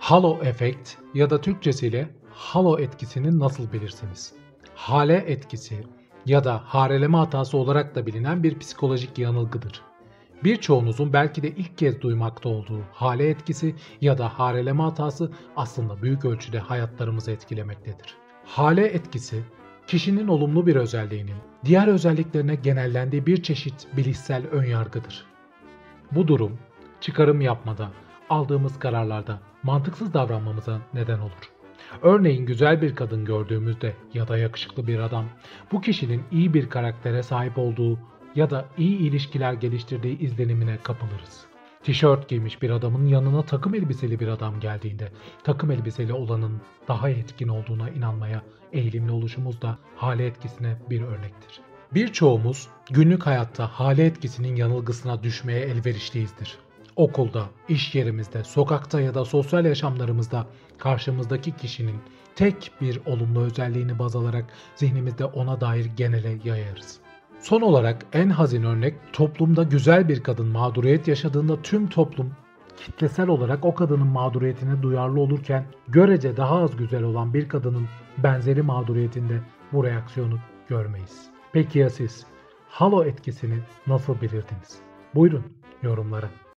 Halo efekt ya da Türkçesiyle halo etkisini nasıl bilirsiniz? Hale etkisi ya da hareleme hatası olarak da bilinen bir psikolojik yanılgıdır. Birçoğunuzun belki de ilk kez duymakta olduğu hale etkisi ya da hareleme hatası aslında büyük ölçüde hayatlarımızı etkilemektedir. Hale etkisi, kişinin olumlu bir özelliğinin diğer özelliklerine genellendiği bir çeşit bilişsel önyargıdır. Bu durum, çıkarım yapmada, aldığımız kararlarda mantıksız davranmamıza neden olur. Örneğin güzel bir kadın gördüğümüzde ya da yakışıklı bir adam, bu kişinin iyi bir karaktere sahip olduğu ya da iyi ilişkiler geliştirdiği izlenimine kapılırız. Tişört giymiş bir adamın yanına takım elbiseli bir adam geldiğinde, takım elbiseli olanın daha etkin olduğuna inanmaya eğilimli oluşumuz da hale etkisine bir örnektir. Birçoğumuz günlük hayatta hale etkisinin yanılgısına düşmeye elverişliyizdir. Okulda, iş yerimizde, sokakta ya da sosyal yaşamlarımızda karşımızdaki kişinin tek bir olumlu özelliğini baz alarak zihnimizde ona dair genele yayarız. Son olarak en hazin örnek, toplumda güzel bir kadın mağduriyet yaşadığında tüm toplum kitlesel olarak o kadının mağduriyetine duyarlı olurken görece daha az güzel olan bir kadının benzeri mağduriyetinde bu reaksiyonu görmeyiz. Peki ya siz? Halo etkisini nasıl bilirdiniz? Buyurun yorumlara.